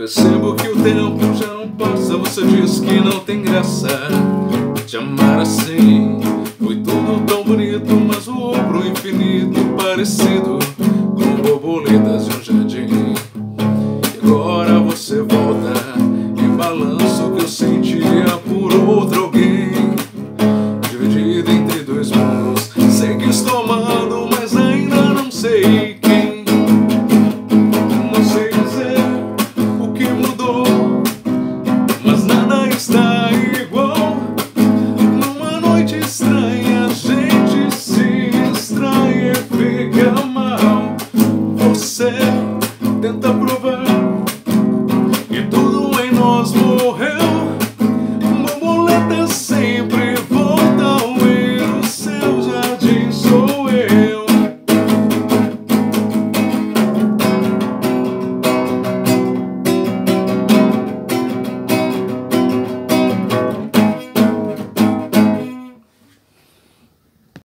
Percebo que o tempo já não passa. Você diz que não tem graça te amar assim. Foi tudo tão bonito, mas voou pro infinito, parecido com borboletas de um jardim. E agora você volta e balança o que eu sentia por hoje.